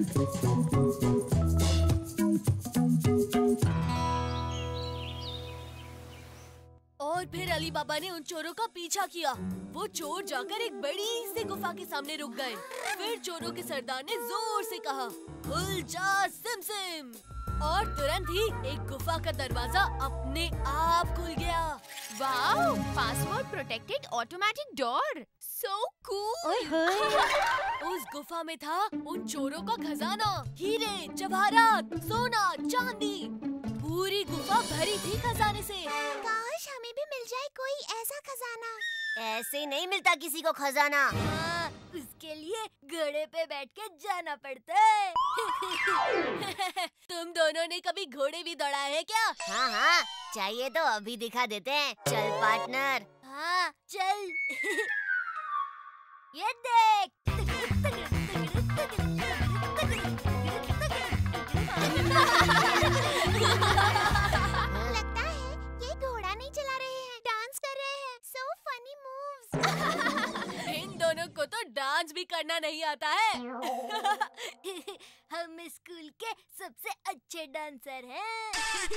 और फिर अली बाबा ने उन चोरों का पीछा किया। वो चोर जाकर एक बड़ी सी गुफा के सामने रुक गए। फिर चोरों के सरदार ने जोर से कहा, खुल जा सिम सिम। और तुरंत ही एक गुफा का दरवाजा अपने आप खुल गया। Wow, password protected automatic door, so cool. उस गुफा में था उन चोरों का खजाना, हीरे, जवाहरात, सोना, चांदी। पूरी गुफा भरी थी खजाने से। काश हमें भी मिल जाए कोई ऐसा खजाना। ऐसे नहीं मिलता किसी को खजाना। हाँ, उसके लिए घोड़े पे बैठ के जाना पड़ता है। तुम दोनों ने कभी घोड़े भी दौड़ाए हैं क्या? हाँ हाँ, चाहिए तो अभी दिखा देते हैं। चल पार्टनर। हाँ चल। ये देख। लगता है ये घोड़ा नहीं चला रहे हैं, डांस कर रहे हैं। So funny moves। इन दोनों को तो डांस भी करना नहीं आता है। हम स्कूल के सबसे अच्छे डांसर हैं।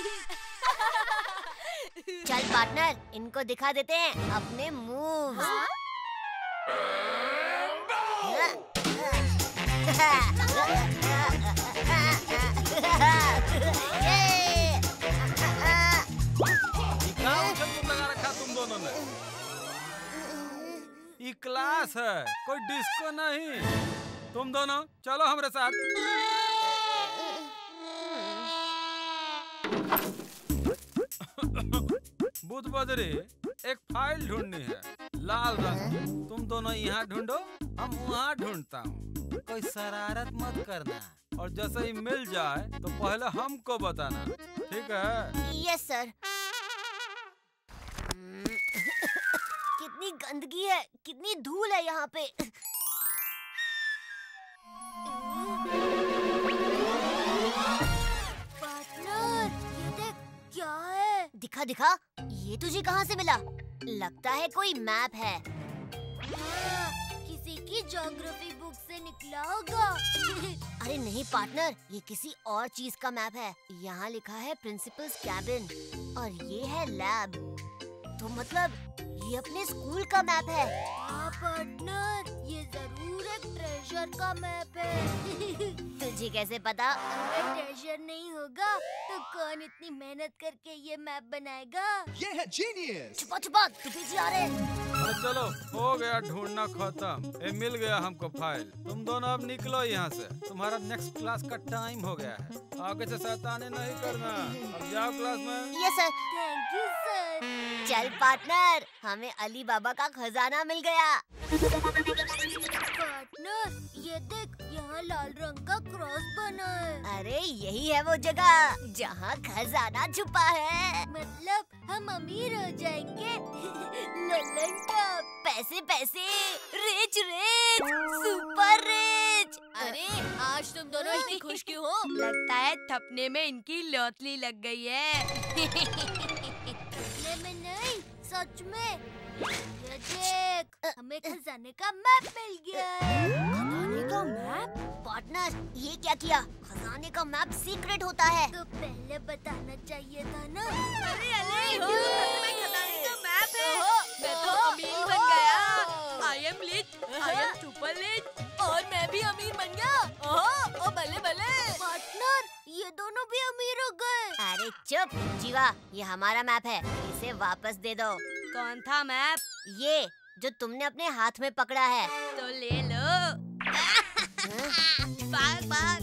चल पार्टनर, इनको दिखा देते हैं अपने मूव्स। तुम दोनों ने ये क्लास है, कोई डिस्को नहीं। तुम दोनों चलो हमारे साथ। बुध बदरी, एक फाइल ढूंढनी है, लाल रंग। तुम दोनों यहाँ ढूंढो, हम वहाँ ढूंढता हूँ। कोई शरारत मत करना, और जैसे ही मिल जाए तो पहले हमको बताना, ठीक है? Yes sir. कितनी गंदगी है, कितनी धूल है यहाँ पे। पार्टनर, ये देख क्या है? दिखा दिखा, ये तुझे कहाँ से मिला? लगता है कोई मैप है। हाँ, किसी की ज्योग्राफी बुक से निकला होगा। अरे नहीं पार्टनर, ये किसी और चीज का मैप है। यहाँ लिखा है प्रिंसिपल्स कैबिन, और ये है लैब। तो मतलब ये अपने स्कूल का मैप है। हाँ पार्टनर, ये जरूर एक ट्रेजर का मैप है। तुझे कैसे पता? अगर ट्रेजर नहीं होगा तो कौन इतनी मेहनत करके ये मैप बनाएगा? ये है जीनियस। छुपा छुपा, तू पीछे आ रहे। अरे चलो, हो गया ढूंढना खत्म। ये मिल गया हमको फाइल। तुम दोनों अब निकलो यहाँ से, तुम्हारा नेक्स्ट क्लास का टाइम हो गया है। आगे से शैतानी नहीं करना। अब जाओ क्लास में। Yes sir. Thank you sir. चल पार्टनर, हमें अली बाबा का खजाना मिल गया। पार्टनर, ये देख, यहाँ लाल रंग का क्रॉस बना है। अरे यही है वो जगह जहाँ खजाना छुपा है। मतलब हम अमीर हो जाएंगे। ललन टॉप। पैसे पैसे, रिच रिच, सुपर रिच। अरे आज तुम दोनों इतनी खुश क्यों हो? लगता है थपने में इनकी लौटली लग गई है। सपने में नहीं, सच में। ये देख, हमें खजाने का मैप मिल गया है। खजाने का मैप? पार्टनर, ये क्या किया? खजाने का मैप सीक्रेट होता है। तो पहले बताना चाहिए था ना। अरे तुम्हें खजाने का मैप है। मैं तो अमीर बन गया। I am rich, I am super rich. और मैं भी अमीर बन गया। ओ भले भले। पार्टनर, ये दोनों भी अमीर हो गए। अरे चुप जीवा, ये हमारा मैप है, इसे वापस दे दो। कौन था मैप? ये जो तुमने अपने हाथ में पकड़ा है। तो ले लो। भाग भाग।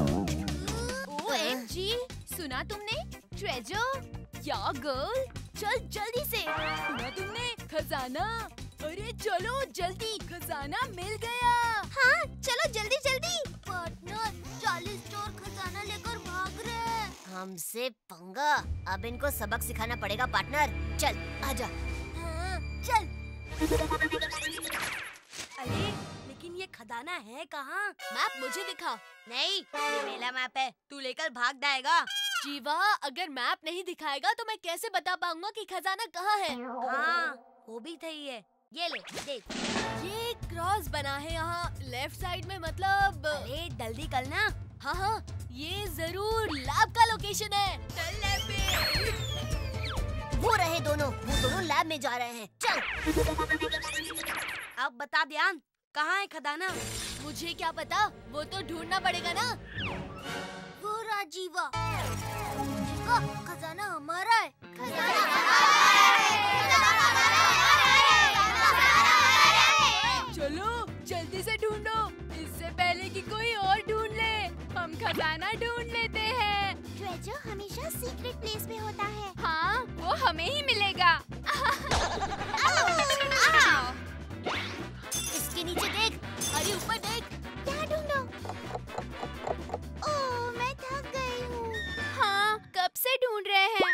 OMG, सुना तुमने? ट्रेजर? या गर्ल, चल जल्दी से। सुना तुमने? खजाना। अरे चलो जल्दी, खजाना मिल गया। हाँ चलो जल्दी जल्दी। पार्टनर, 40 चोर खजाना लेकर भाग रहे हैं। हमसे पंगा, अब इनको सबक सिखाना पड़ेगा पार्टनर। चल आजा। हाँ, चल। अरे लेकिन ये खजाना है कहाँ? मैप मुझे दिखा। नहीं, ये मेरा मैप है, तू लेकर भाग जाएगा। जीवा, अगर मैप नहीं दिखाएगा तो मैं कैसे बता पाऊंगा कि खजाना कहाँ है? हाँ, वो भी सही है। ये ले, देख। ये क्रॉस बना है यहाँ लेफ्ट साइड में, मतलब अरे जल्दी कर ना। हाँ हाँ, ये जरूर लैब का लोकेशन है। चल लैब पे। वो रहे दोनों, वो दोनों लैब में जा रहे हैं। चल। अब बता ध्यान, कहाँ है खजाना? मुझे क्या पता, वो तो ढूंढना पड़ेगा ना। वो राजीवा, जीवा, खजाना हमारा है। चलो जल्दी से ढूंढो, इससे पहले कि कोई और ढूंढ ले। हम खजाना ढूंढ लेते हैं। ट्रेजर हमेशा सीक्रेट प्लेस में होता है। हाँ, वो हमें ही मिलेगा। इसके नीचे देख। अरे ऊपर देख। क्या ढूंढो? ओह, मैं थक गई हूँ। हाँ, कब से ढूंढ रहे हैं।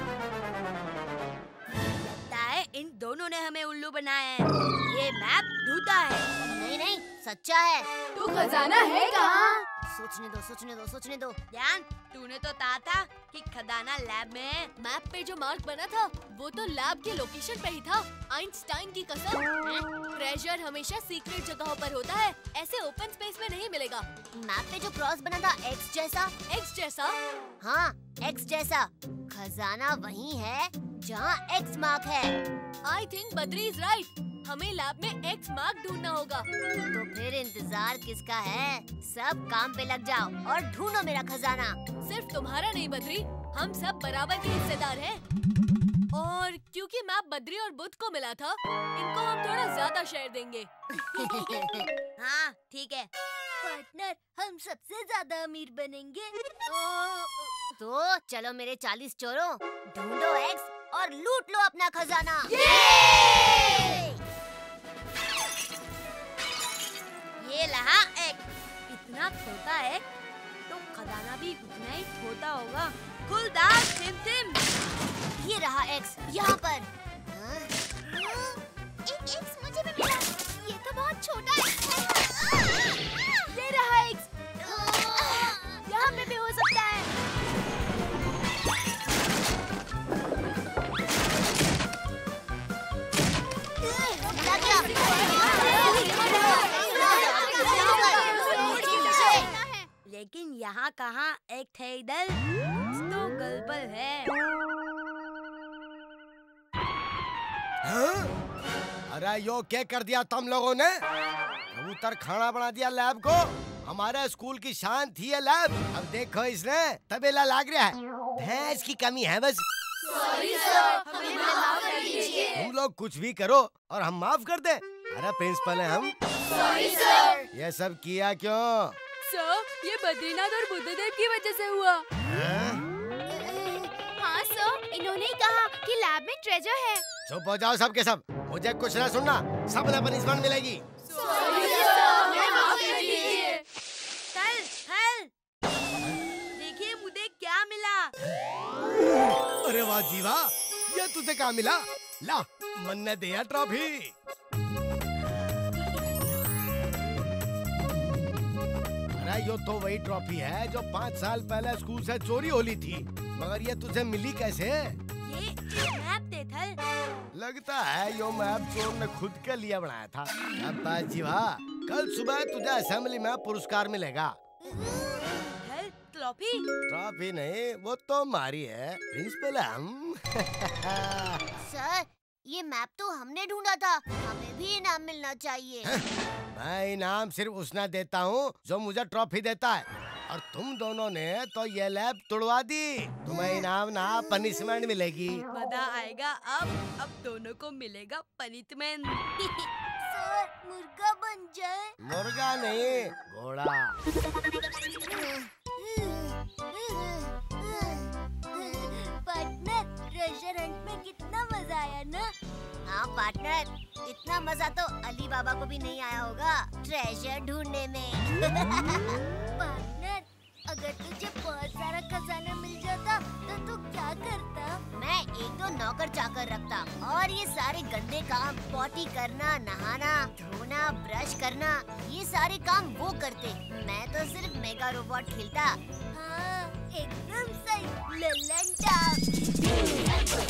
लगता है इन दोनों ने हमें उल्लू बनाया है। ये मैप झूठा है। नहीं नहीं, सच्चा है। तो खजाना है कहाँ? सोचने दो, सोचने दो, सोचने दो। ध्यान, तूने तो कहा था कि खजाना लैब में है। मैप पे जो मार्क बना था वो तो लैब के लोकेशन पे ही था। आइंस्टाइन की कसम। ट्रेजर हमेशा सीक्रेट जगहों पर होता है, ऐसे ओपन स्पेस में नहीं मिलेगा। मैप पे जो क्रॉस बना था एक्स जैसा। एक्स जैसा? हाँ, एक्स जैसा। खजाना वही है जहाँ एक्स मार्क है। I think Badri is right. हमें लैब में एक्स मार्क ढूंढना होगा। तो फिर इंतजार किसका है? सब काम पे लग जाओ और ढूंढो मेरा खजाना। सिर्फ तुम्हारा नहीं बद्री, हम सब बराबर के हिस्सेदार हैं। और क्योंकि मैप बद्री और बुध को मिला था, इनको हम थोड़ा ज्यादा शेयर देंगे। हाँ, ठीक है। पार्टनर, हम सबसे ज्यादा अमीर बनेंगे। तो चलो मेरे 40 चोरों, ढूंढो एक्स और लूट लो अपना खजाना। ये रहा एक। इतना छोटा है तो खजाना भी उतना ही छोटा होगा। खुलदार टिम। ये रहा एक्स यहाँ पर। एक एक्स मुझे भी मिला। ये तो बहुत छोटा है। ये रहा एक्स। यहाँ पे भी हो सकता है। लेकिन यहाँ कहाँ एक थे इधर, तो गड़बड़ है। हाँ? अरे यो क्या कर दिया तुम लोगों ने? कबूतर खाना बना दिया लैब को। हमारे स्कूल की शान थी ये लैब। अब देखो इसने तबेला लाग रहा है। भैंस की कमी है बस। सॉरी सर, हमें माफ कर दीजिए। तुम लोग कुछ भी करो और हम माफ कर दे। अरे प्रिंसिपल है हम। Sorry sir. ये सब किया क्यों? सर, ये बद्रीनाथ और बुद्धदेव की वजह से हुआ। हाँ सर, इन्होंने ही कहा कि लैब में ट्रेजर है। चुप हो जाओ सब के सब। मुझे कुछ ना सुनना। सब ने पनिशमेंट मिलेगी। सॉरी सर, हमें माफ कर दीजिए। कल देखिए मुझे क्या मिला। अरे वाह जीवा, ये तुझे क्या मिला? ला, मन ने दिया ट्रॉफी। अरे यो तो वही ट्रॉफी है जो 5 साल पहले स्कूल से चोरी होली थी। मगर ये तुझे मिली कैसे? ये मैप थे थल। लगता है यो मैप चोर ने खुद के लिए बनाया था। शाबाश जीवा, कल सुबह तुझे असेंबली में पुरस्कार मिलेगा। थल ट्रॉफी? ट्रॉफी नहीं, वो तो हमारी है। प्रिंसिपल हम। सर, ये मैप तो हमने ढूंढा था, हमें भी इनाम मिलना चाहिए। मैं इनाम सिर्फ उसने देता हूँ जो मुझे ट्रॉफी देता है। और तुम दोनों ने तो ये लैब तोड़वा दी। तुम्हें इनाम ना पनिशमेंट मिलेगी। मजा आएगा। अब दोनों को मिलेगा पनिशमेंट। सर, मुर्गा बन जाए। मुर्गा नहीं, घोड़ा। पार्टनर, ट्रेजर हंट में कितना मजा आया ना? हाँ पार्टनर, इतना मजा तो अली बाबा को भी नहीं आया होगा ट्रेजर ढूंढने में। पार्टनर, अगर तुझे बहुत सारा खजाना मिल जाता तो तू क्या करता? मैं 1-2 नौकर चाकर रखता और ये सारे गंदे काम, पॉटी करना, नहाना, धोना, ब्रश करना, ये सारे काम वो करते। मैं तो सिर्फ मेगा रोबोट खेलता। हाँ, एकदम सही। ललन टॉप।